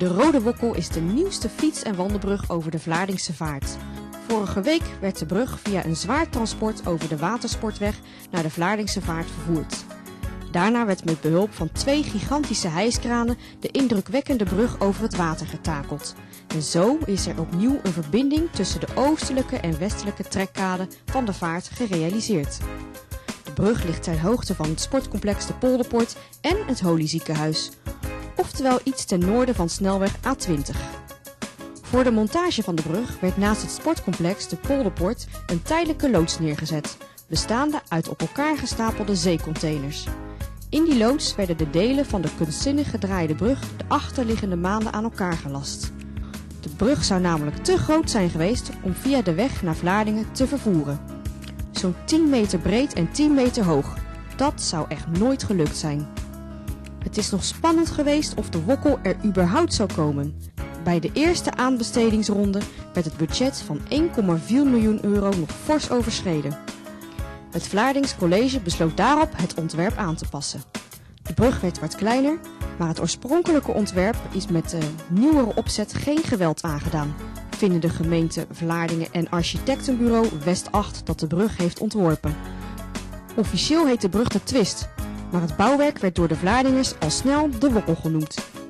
De Rode Wokkel is de nieuwste fiets- en wandelbrug over de Vlaardingse Vaart. Vorige week werd de brug via een zwaar transport over de Watersportweg naar de Vlaardingse Vaart vervoerd. Daarna werd met behulp van 2 gigantische hijskranen de indrukwekkende brug over het water getakeld. En zo is er opnieuw een verbinding tussen de oostelijke en westelijke trekkade van de vaart gerealiseerd. De brug ligt ter hoogte van het sportcomplex de Polderpoort en het Holy Ziekenhuis, oftewel iets ten noorden van snelweg A20. Voor de montage van de brug werd naast het sportcomplex de Polderpoort een tijdelijke loods neergezet, bestaande uit op elkaar gestapelde zeecontainers. In die loods werden de delen van de kunstzinnig gedraaide brug de achterliggende maanden aan elkaar gelast. De brug zou namelijk te groot zijn geweest om via de weg naar Vlaardingen te vervoeren. Zo'n 10 meter breed en 10 meter hoog. Dat zou echt nooit gelukt zijn. Het is nog spannend geweest of de Wokkel er überhaupt zou komen. Bij de eerste aanbestedingsronde werd het budget van 1,4 miljoen euro nog fors overschreden. Het Vlaardings College besloot daarop het ontwerp aan te passen. De brug werd wat kleiner, maar het oorspronkelijke ontwerp is met de nieuwere opzet geen geweld aangedaan, vinden de gemeente Vlaardingen en architectenbureau West 8 dat de brug heeft ontworpen. Officieel heet de brug de Twist, maar het bouwwerk werd door de Vlaardingers al snel de Wokkel genoemd.